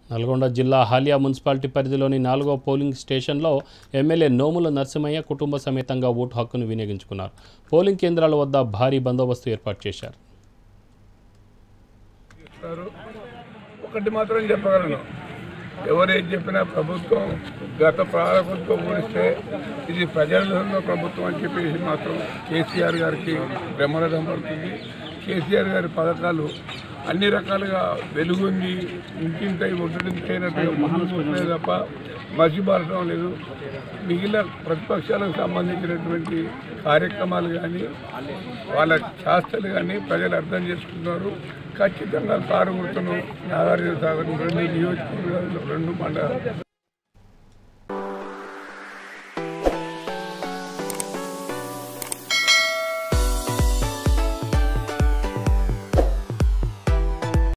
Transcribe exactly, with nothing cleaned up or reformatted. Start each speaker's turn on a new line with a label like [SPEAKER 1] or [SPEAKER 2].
[SPEAKER 1] నల్గొండ జిల్లా హాలియా మున్సిపాలిటీ పరిధిలోని నాలుగో పోలింగ్ స్టేషన్లో ఎమ్మెల్యే నోముల నరసింహయ్య కుటుంబ సమేతంగా ఓటు హక్కును వినియోగించుకున్నారు. పోలింగ్ కేంద్రాల వద్ద భారీ బందోబస్తు ఏర్పాటు చేశారు.
[SPEAKER 2] ఒకటి మాత్రం చెప్పగలను, ఎవరేం చెప్పినా ప్రభుత్వం గత ప్రభుత్వం పోలిస్తే ఇది ప్రజల ప్రభుత్వం అని చెప్పేసి మాత్రం కేసీఆర్ గారికి బ్రహ్మరథం పడుతుంది. కేసీఆర్ గారి పథకాలు అన్ని రకాలుగా వెలుగుంది, ఇంటింటై ఒడ్డింటైనట్టుగా ముందుకునే తప్ప మర్చిబారటం లేదు. మిగిలిన ప్రతిపక్షాలకు సంబంధించినటువంటి కార్యక్రమాలు కానీ వాళ్ళ శాస్త్రాలు కానీ ప్రజలు అర్థం చేసుకున్నారు. ఖచ్చితంగా కారు గుర్తును నాగార్జున సాగర్ రెండు నియోజకవర్గాలు రెండు మండలాలు